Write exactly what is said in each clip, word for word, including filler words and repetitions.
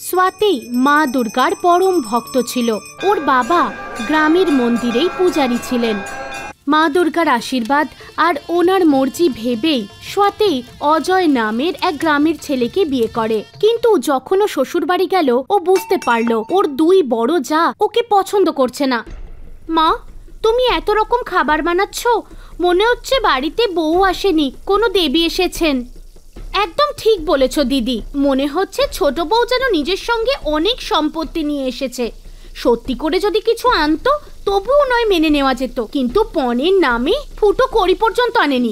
স্বাতী মা দুর্গার পরম ভক্ত ছিল। ওর বাবা গ্রামের মন্দিরেই পূজারী ছিলেন। মা দুর্গার আশীর্বাদ আর ওনার মর্জি ভেবেই স্বাতী অজয় নামের এক গ্রামের ছেলেকে বিয়ে করে। কিন্তু যখন ও শ্বশুর বাড়ি গেল ও বুঝতে পারলো ওর দুই বড় জা ওকে পছন্দ করছে না। মা, তুমি এত রকম খাবার বানাচ্ছ, মনে হচ্ছে বাড়িতে বউ আসেনি, কোনো দেবী এসেছেন। একদম ঠিক বলেছ দিদি, মনে হচ্ছে ছোট বউ যেন নিজের সঙ্গে অনেক সম্পত্তি নিয়ে এসেছে। সত্যি করে যদি কিছু আনতো তবুও নয় মেনে নেওয়া যেত, কিন্তু পণের নামে ফুটো কড়ি পর্যন্ত আনেনি।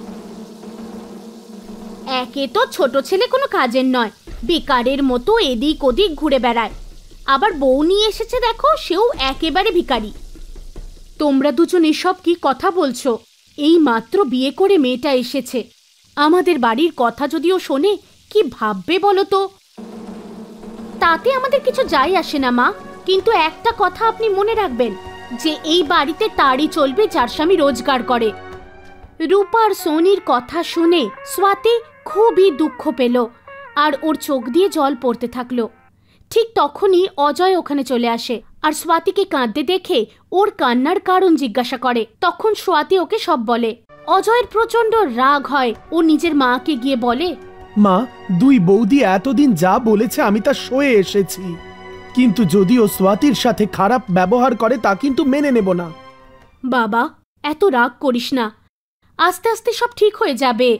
একে তো ছোট ছেলে কোনো কাজের নয়, বেকারের মতো এদিক ওদিক ঘুরে বেড়ায়, আবার বউ নিয়ে এসেছে দেখো, সেও একেবারে ভিখারি। তোমরা দুজন এসব কি কথা বলছো? এই মাত্র বিয়ে করে মেয়েটা এসেছে, আমাদের বাড়ির কথা যদিও শোনে কি ভাববে বলো তো? তাতে আমাদের কিছু যায় আসে না মা, কিন্তু একটা কথা আপনি মনে রাখবেন যে এই বাড়িতে তারই চলবে যার স্বামী রোজগার করে। রূপার সোনির কথা শুনে স্বাতী খুবই দুঃখ পেল আর ওর চোখ দিয়ে জল পড়তে থাকলো। ঠিক তখনই অজয় ওখানে চলে আসে আর স্বাতীকে কাঁদতে দেখে ওর কান্নার কারণ জিজ্ঞাসা করে। তখন স্বাতী ওকে সব বলে। অজয়ের প্রচন্ড রাগ হয়, ও নিজের মাকে গিয়ে বলে, মা, দুই বৌদি এতদিন যা বলেছে আমি তা সয়ে এসেছি, কিন্তু যদিও স্বাতীর সাথে খারাপ ব্যবহার করে তা কিন্তু মেনে নেব না। বাবা, এত রাগ করিস না, আস্তে আস্তে সব ঠিক হয়ে যাবে।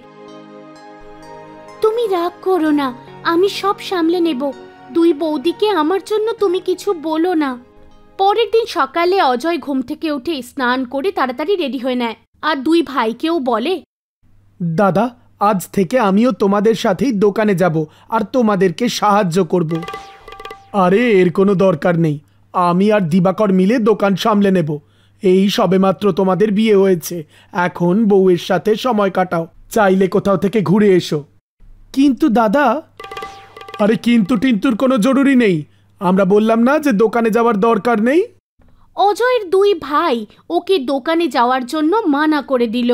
তুমি রাগ করো না, আমি সব সামলে নেব। দুই বৌদিকে আমার জন্য তুমি কিছু বলো না। পরের দিন সকালে অজয় ঘুম থেকে উঠে স্নান করে তাড়াতাড়ি রেডি হয়ে নেয় আর দুই ভাইকেও বলে, দাদা, আজ থেকে আমিও তোমাদের সাথেই দোকানে যাব আর তোমাদেরকে সাহায্য করব। আরে এর কোনো দরকার নেই, আমি আর দিবাকর মিলে দোকান সামলে নেব। এই সবেমাত্র তোমাদের বিয়ে হয়েছে, এখন বউয়ের সাথে সময় কাটাও, চাইলে কোথাও থেকে ঘুরে এসো। কিন্তু দাদা, আরে কিন্তু টিন্তুর কোনো জরুরি নেই, আমরা বললাম না যে দোকানে যাওয়ার দরকার নেই। অজয়ের দুই ভাই ওকে দোকানে যাওয়ার জন্য মানা করে দিল।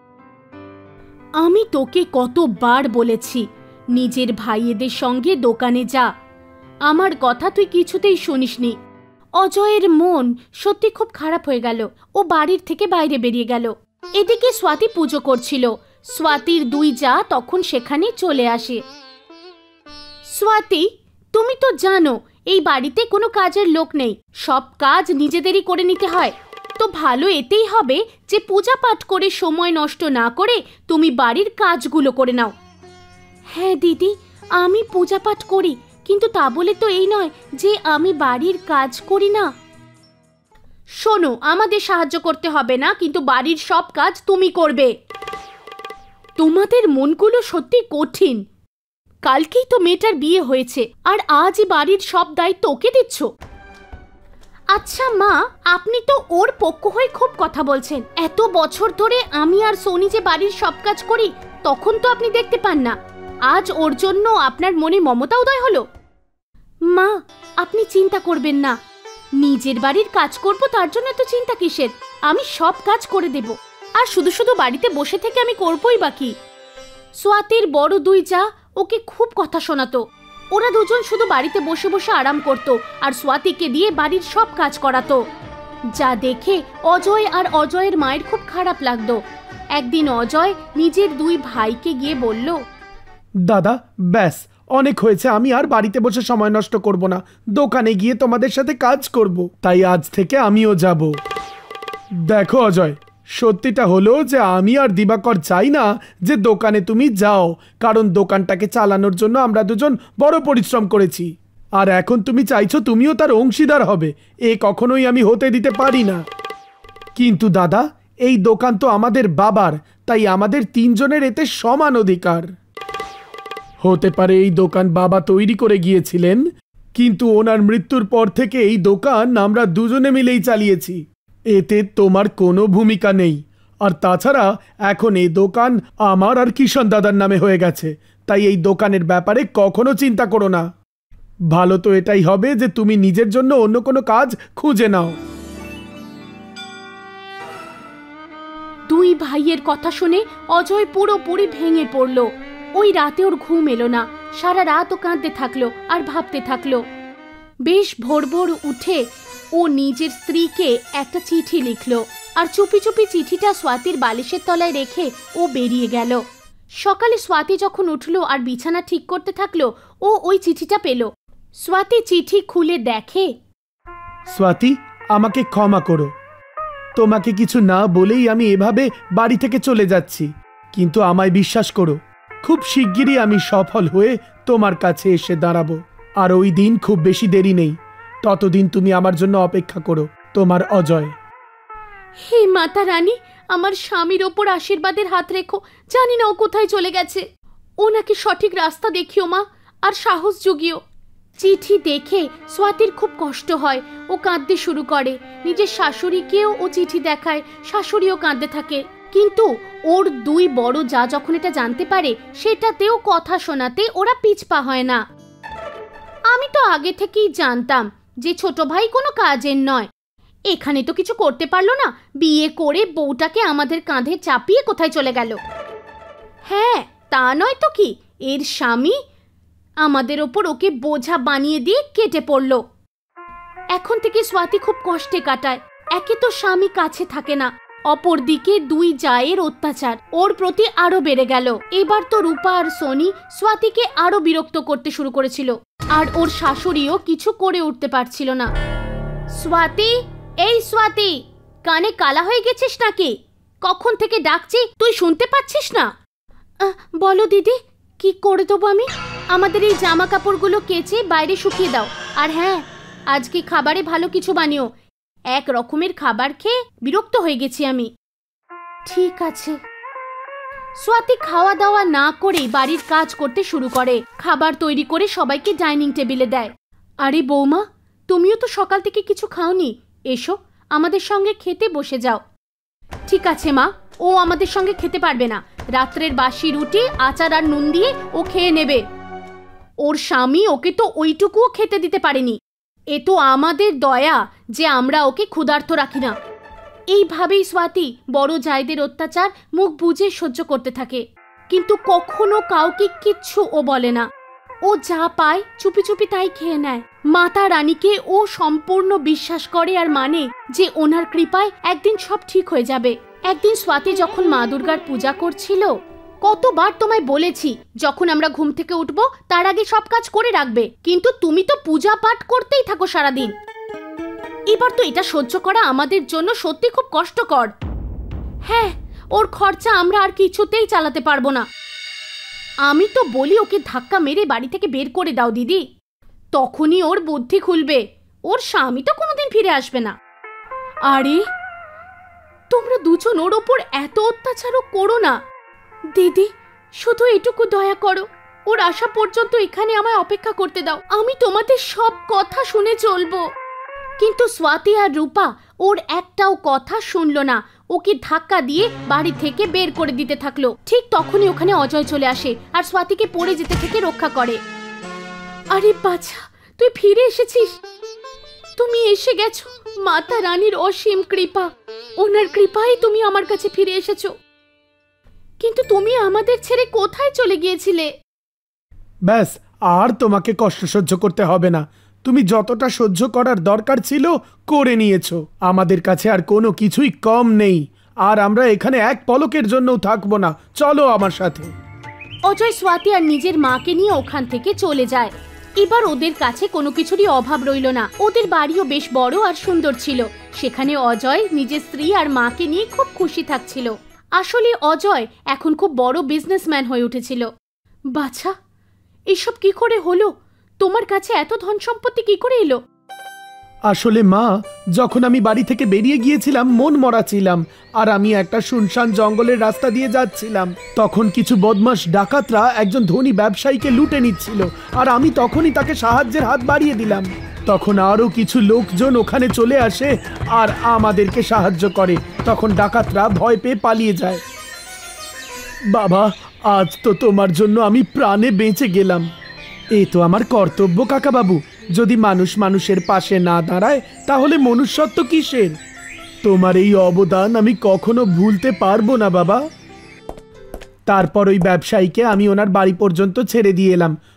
আমি তোকে কতবার বলেছি নিজের ভাইয়েদের সঙ্গে দোকানে যা, আমার কথা তুই কিছুতেই শুনিসনি। অজয়ের মন সত্যি খুব খারাপ হয়ে গেল, ও বাড়ির থেকে বাইরে বেরিয়ে গেল। এদিকে স্বাতী পুজো করছিল, স্বাতীর দুই জা তখন সেখানে চলে আসে। স্বাতী, তুমি তো জানো এই বাড়িতে কোনো কাজের লোক নেই, সব কাজ নিজেদেরই করে নিতে হয়, তো ভালো এতেই হবে যে পূজা পাঠ করে সময় নষ্ট না করে তুমি বাড়ির কাজগুলো করে নাও। হ্যাঁ দিদি, আমি পূজা পাঠ করি, কিন্তু তা বলে তো এই নয় যে আমি বাড়ির কাজ করি না। শোনো, আমাদের সাহায্য করতে হবে না, কিন্তু বাড়ির সব কাজ তুমি করবে। তোমাদের মনগুলো সত্যি কঠিন। কালকেই তো মেয়েটার বিয়ে হয়েছে আর আজই বাড়ির সব দায়িত্ব ওকে দিচ্ছ। আচ্ছা মা, আপনি তো ওর পক্ষ হয়ে খুব কথা বলছেন। এত বছর ধরে আমি আর সোনি যে বাড়ির সব কাজ করি তখন তো আপনি দেখতে পান না, আজ ওর জন্য আপনার মনে মমতা উদয় হলো। মা, আপনি চিন্তা করবেন না, নিজের বাড়ির কাজ করব তার জন্য তো চিন্তা কিসের, আমি সব কাজ করে দেব। আর শুধু শুধু বাড়িতে বসে থেকে আমি করবই বাকি। স্বাতীর বড় দুই জা ওকে খুব কথা শোনাতো, ওরা দুজন শুধু বাড়িতে বসে বসে আরাম করত আর স্বাতীকে দিয়ে বাড়ির সব কাজ করাতো, যা দেখে অজয় আর অজয়ের মায়ের খুব খারাপ লাগতো। একদিন অজয় নিজের দুই ভাইকে গিয়ে বলল, দাদা, ব্যাস অনেক হয়েছে, আমি আর বাড়িতে বসে সময় নষ্ট করব না, দোকানে গিয়ে তোমাদের সাথে কাজ করব, তাই আজ থেকে আমিও যাব। দেখো অজয়, সত্যিটা হলো যে আমি আর দিবাকর চাই না যে দোকানে তুমি যাও, কারণ দোকানটাকে চালানোর জন্য আমরা দুজন বড় পরিশ্রম করেছি, আর এখন তুমি চাইছো তুমিও তার অংশীদার হবে, এ কখনোই আমি হতে দিতে পারি না। কিন্তু দাদা, এই দোকান তো আমাদের বাবার, তাই আমাদের তিনজনের এতে সমান অধিকার। হতে পারে এই দোকান বাবা তৈরি করে গিয়েছিলেন, কিন্তু ওনার মৃত্যুর পর থেকে এই দোকান আমরা দুজনে মিলেই চালিয়েছি, এতে তোমার কোনো ভূমিকা নেই। আর তাছাড়া এখন এই দোকান আমার আর কিষণ দাদার নামে হয়ে গেছে, তাই এই দোকানের ব্যাপারে কখনো চিন্তা করো না। ভালো তো এটাই হবে যে তুমি নিজের জন্য অন্য কোনো কাজ খুঁজে নাও। দুই ভাইয়ের কথা শুনে অজয় পুরোপুরি ভেঙে পড়ল। ওই রাতে ওর ঘুম এলো না, সারা রাত ও কাঁদতে থাকলো আর ভাবতে থাকলো। বেশ ভোর ভোর উঠে ও নিজের স্ত্রীকে একটা চিঠি লিখলো আর চুপি চুপি চিঠিটা স্বাতীর বালিশের তলায় রেখে ও বেরিয়ে গেল। সকালে স্বাতী যখন উঠল আর বিছানা ঠিক করতে থাকলো, ও ওই চিঠিটা পেল। স্বাতী চিঠি খুলে দেখে, স্বাতী, আমাকে ক্ষমা করো। তোমাকে কিছু না বলেই আমি এভাবে বাড়ি থেকে চলে যাচ্ছি, কিন্তু আমায় বিশ্বাস করো, খুব শিগগিরই আমি সফল হয়ে তোমার কাছে এসে দাঁড়াবো। আর ওই দিন খুব বেশি দেরি নেই, ততদিন তুমি আমার জন্য অপেক্ষা করো। তোমার অজয়। হে মাতা রানী, আমার স্বামীর ওপর আশীর্বাদের হাত রেখো। জানি না ও কোথায় চলে গেছে। ও নাকি সঠিক রাস্তা দেখিও মা, আর সাহস জুগিও। চিঠি দেখে স্বাতীর খুব কষ্ট হয়। ও কাঁদতে শুরু করে। নিজের শাশুড়িকেও ও চিঠি দেখায়, শাশুড়িও কাঁদতে থাকে। কিন্তু ওর দুই বড় যা যখন এটা জানতে পারে, সেটাতেও কথা শোনাতে ওরা পিছপা হয় না। আমি তো আগে থেকেই জানতাম যে ছোট ভাই কোনো কাজের নয়। এখানে তো কিছু করতে পারলো না, বিয়ে করে বউটাকে আমাদের কাঁধে চাপিয়ে কোথায় চলে গেল। হ্যাঁ, তা নয় তো কি, এর স্বামী আমাদের ওপর ওকে বোঝা বানিয়ে দিয়ে কেটে পড়ল। এখন থেকে স্বাতী খুব কষ্টে কাটায়। একে তো স্বামী কাছে থাকে না, অপরদিকে দুই জায়ের অত্যাচার ওর প্রতি আরো বেড়ে গেল। এবার তো রূপা আর সোনি স্বাতীকে আরো বিরক্ত করতে শুরু করেছিল, আর ওর শাশুড়িও কিছু করে উঠতে পারছিল না। স্বাতী, এই স্বাতী, কানে কালা হয়ে গেছিস নাকি? কখন থেকে ডাকছি, তুই শুনতে পাচ্ছিস না? বলো দিদি, কি করে দেবো আমি? আমাদের এই জামা কাপড়গুলো কেচে বাইরে শুকিয়ে দাও। আর হ্যাঁ, আজকে খাবারে ভালো কিছু বানিও। এক রকমের খাবার খেয়ে বিরক্ত হয়ে গেছি আমি। ঠিক আছে। স্বাতী খাওয়া দাওয়া না করেই বাড়ির কাজ করতে শুরু করে। খাবার তৈরি করে সবাইকে ডাইনিং টেবিলে দেয়। আরে বৌমা, তুমিও তো সকাল থেকে কিছু খাওনি, এসো আমাদের সঙ্গে খেতে বসে যাও। ঠিক আছে মা, ও আমাদের সঙ্গে খেতে পারবে না। রাত্রের বাসি রুটি, আচার আর নুন দিয়ে ও খেয়ে নেবে। ওর স্বামী ওকে তো ওইটুকুও খেতে দিতে পারেনি। এ তো আমাদের দয়া যে আমরা ওকে ক্ষুধার্ত রাখি না। এইভাবেই স্বাতী বড় জায়দের অত্যাচার মুখ বুজে সহ্য করতে থাকে, কিন্তু কখনো কাউকে কিচ্ছু ও বলে না। ও যা পায় চুপি চুপি তাই খেয়ে নেয়। মাতা রানীকে ও সম্পূর্ণ বিশ্বাস করে আর মানে যে ওনার কৃপায় একদিন সব ঠিক হয়ে যাবে। একদিন স্বাতী যখন মা দুর্গার পূজা করছিল, কতবার তোমায় বলেছি যখন আমরা ঘুম থেকে উঠবো তার আগে সব কাজ করে রাখবে, কিন্তু তুমি তো পূজা পাঠ করতেই থাকো সারাদিন। এবার তো এটা সহ্য করা আমাদের জন্য সত্যি খুব কষ্টকর। হ্যাঁ, ওর খরচা আমরা আর কিছুতেই চালাতে পারবো না। আমি তো বলি ওকে ধাক্কা মেরে বাড়ি থেকে বের করে দাও দিদি, তখনই ওর বুদ্ধি খুলবে। ওর স্বামী তো কোনোদিন ফিরে আসবে না। আরে তোমরা দুজন ওর ওপর এত অত্যাচারও করো না দিদি, শুধু এটুকু দয়া করো। ওর আসা পর্যন্ত এখানে আমায় অপেক্ষা করতে দাও, আমি তোমাদের সব কথা শুনে চলবো। কিন্তু স্বাতী আর রূপা ওর একটাও কথা শুনলো না, ওকে ধাক্কা দিয়ে বাড়ি থেকে বের করে দিতে থাকলো। ঠিক তখনই ওখানে অজয় চলে আসে আর স্বাতীকে পড়ে যেতে থেকে রক্ষা করে। আরে বাছা, তুই ফিরে এসেছিস। তুমি এসে গেছো, মাতা রানীর অসীম কৃপা। ওনার কৃপায় তুমি আমার কাছে ফিরে এসেছো। কিন্তু তুমি আমাদের ছেড়ে কোথায় চলে গিয়েছিলে? ব্যাস, আর তোমাকে কষ্ট সহ্য করতে হবে না। তুমি যতটা সহ্য করার দরকার ছিল করে নিয়েছো। আমাদের কাছে আর কোনো কিছুই কম নেই, আর আমরা এখানে এক পলকের জন্যও থাকবো না। চলো আমার সাথে। অজয় স্বাতী আর নিজের মাকে নিয়ে ওখান থেকে চলে যায়। এবার ওদের কাছে কোনো কিছুরই অভাব রইল না। ওদের বাড়িও বেশ বড় আর সুন্দর ছিল। সেখানে অজয় নিজের স্ত্রী আর মাকে নিয়ে খুব খুশি থাকছিল। আসলে অজয় এখন খুব বড় বিজনেসম্যান হয়ে উঠেছিল। বাছা, এসব কি করে হলো? তোমার কাছে এত ধন সম্পত্তি কি করে এলো? আসলে মা, যখন আমি বাড়ি থেকে বেরিয়ে গিয়েছিলাম মন মরা ছিলাম, আর আমি একটা শুনশান জঙ্গলের রাস্তা দিয়ে যাচ্ছিলাম। তখন কিছু বদমাশ ডাকাতরা একজন ধনী ব্যবসায়ীকে লুটে নিচ্ছিল, আর আমি তখনই তাকে সাহায্যের হাত বাড়িয়ে দিলাম। তখন আরও কিছু লোকজন ওখানে চলে আসে আর আমাদেরকে সাহায্য করে। তখন ডাকাতরা ভয় পেয়ে পালিয়ে যায়। বাবা, আজ তো তোমার জন্য আমি প্রাণে বেঁচে গেলাম। এই তো আমার কর্তব্য কাকাবাবু। যদি মানুষ মানুষের পাশে না দাঁড়ায় তাহলে মনুষ্যত্ব কিসের? তোমার এই অবদান আমি কখনো ভুলতে পারবো না বাবা। তারপর ওই ব্যবসায়ীকে আমি ওনার বাড়ি পর্যন্ত ছেড়ে দিয়ে এলাম।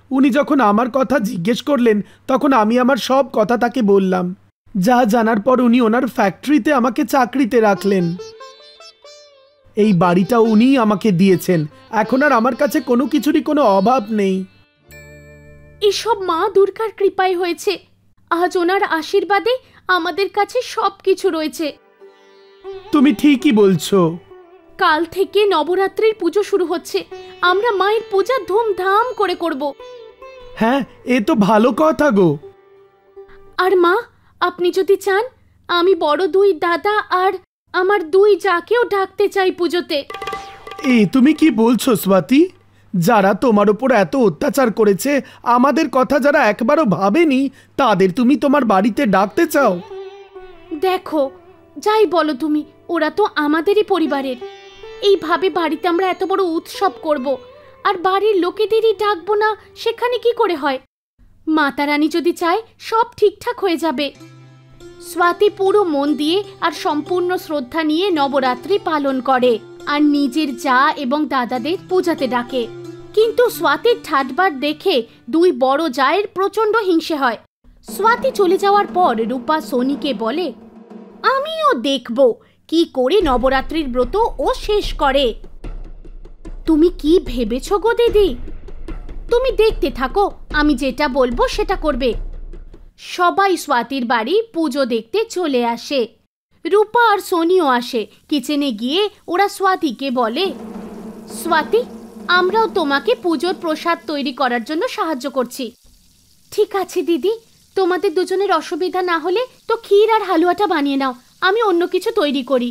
উনি যখন আমার কথা জিজ্ঞেস করলেন তখন আমি আমার সব কথা তাকে বললাম। যা জানার পর উনি ওনার ফ্যাক্টরিতে আমাকে চাকরিতে রাখলেন। এই বাড়িটা উনিই আমাকে দিয়েছেন। এখন আর আমার কাছে কোনো কিছুরই কোনো অভাব নেই। এসব মা দুর্গার কৃপায় হয়েছে। আজ ওনার আশীর্বাদে আমাদের কাছে সবকিছু রয়েছে। তুমি ঠিকই বলছো। কাল থেকে নবরাত্রির পুজো শুরু হচ্ছে। আমরা মায়ের পূজা ধুমধাম করে করব। হ্যাঁ, এ তো ভালো কথা গো। আর মা, আপনি যদি চান আমি বড় দুই দাদা আর আমার দুই জাকেও ডাকতে চাই পুজোতে। এ তুমি কি বলছো স্বাতী? যারা তোমার ওপর এত অত্যাচার করেছে, আমাদের কথা যারা একবারও ভাবেনি, তাদের তুমি তোমার বাড়িতে ডাকতে চাও? দেখো, যাই বলো তুমি, ওরা তো আমাদেরই পরিবারের। এইভাবে বাড়িতে আমরা এত বড় উৎসব করব আর বাড়ির লোকেদেরই ডাকবো না, সেখানে কি করে হয়? মাতা রানী যদি চায় সব ঠিকঠাক হয়ে যাবে। স্বাতী পুরো মন দিয়ে আর সম্পূর্ণ শ্রদ্ধা নিয়ে নবরাত্রি পালন করে আর নিজের জা এবং দাদাদের পূজাতে ডাকে। কিন্তু স্বাতীর ঠাটবার দেখে দুই বড় জায়ের প্রচন্ড হিংসে হয়। স্বাতী চলে যাওয়ার পর রূপা সোনিকে বলে, আমিও দেখব কি করে নবরাত্রির ব্রত ও শেষ করে। তুমি কি ভেবেছ গো দিদি? তুমি দেখতে থাকো, আমি যেটা বলবো সেটা করবে। সবাই স্বাতীর বাড়ি পুজো দেখতে চলে আসে। রূপা আর সোনিও আসে। কিচেনে গিয়ে ওরা স্বাতীকে বলে, স্বাতী, আমরাও তোমাকে পুজোর প্রসাদ তৈরি করার জন্য সাহায্য করছি। ঠিক আছে দিদি, তোমাদের দুজনের অসুবিধা না হলে তো ক্ষীর আর হালুয়াটা বানিয়ে নাও, আমি অন্য কিছু তৈরি করি।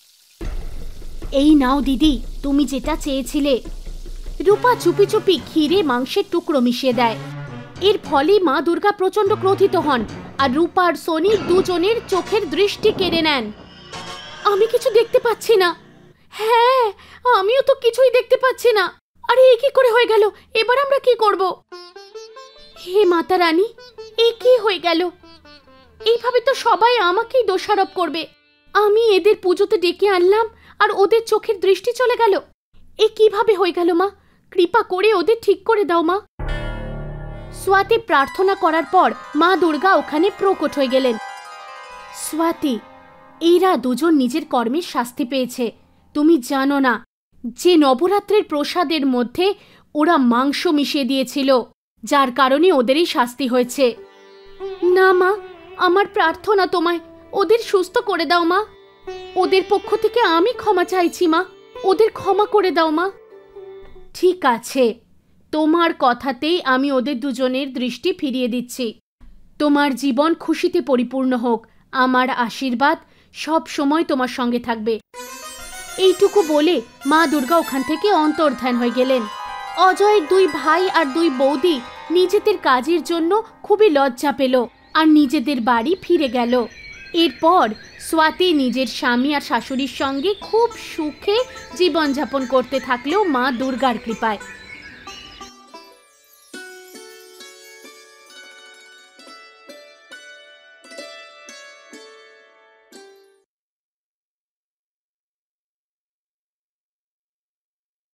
এই নাও দিদি, তুমি যেটা চেয়েছিলে। রূপা চুপি চুপি ক্ষীরে মাংসের টুকরো মিশিয়ে দেয়। এর ফলে মা দুর্গা প্রচন্ড ক্রোধিত হন আর রূপা আর সোনি দুজনের চোখের দৃষ্টি কেড়ে নেন। আমি কিছু দেখতে পাচ্ছি না। হ্যাঁ, আমিও তো কিছুই দেখতে পাচ্ছি না। আরে এ কি করে হয়ে গেল? এবার আমরা কি করব? হে মাতা রানী, এ কি হয়ে গেল? এইভাবে তো সবাই আমাকেই দোষারোপ করবে। আমি এদের পুজোতে ডেকে আনলাম আর ওদের চোখের দৃষ্টি চলে গেল। এ কিভাবে হয়ে গেল মা? কৃপা করে ওদের ঠিক করে দাও মা। স্বাতী প্রার্থনা করার পর মা দুর্গা ওখানে প্রকট হয়ে গেলেন। স্বাতী, এরা দুজন নিজের কর্মের শাস্তি পেয়েছে। তুমি জানো না যে নবরাত্রির প্রসাদের মধ্যে ওরা মাংস মিশিয়ে দিয়েছিল, যার কারণে ওদেরই শাস্তি হয়েছে। না মা, আমার প্রার্থনা তোমায়, ওদের সুস্থ করে দাও মা। ওদের পক্ষ থেকে আমি ক্ষমা চাইছি মা, ওদের ক্ষমা করে দাও মা। ঠিক আছে, তোমার কথাতেই আমি ওদের দুজনের দৃষ্টি ফিরিয়ে দিচ্ছি। তোমার জীবন খুশিতে পরিপূর্ণ হোক। আমার আশীর্বাদ সব সময় তোমার সঙ্গে থাকবে। এইটুকু বলে মা দুর্গা ওখান থেকে অন্তর্ধান হয়ে গেলেন। অজয়ের দুই ভাই আর দুই বৌদি নিজেদের কাজের জন্য খুবই লজ্জা পেল আর নিজেদের বাড়ি ফিরে গেল। এরপর স্বাতী নিজের স্বামী আর শাশুড়ির সঙ্গে খুব সুখে জীবনযাপন করতে থাকলেও মা দুর্গার কৃপায়।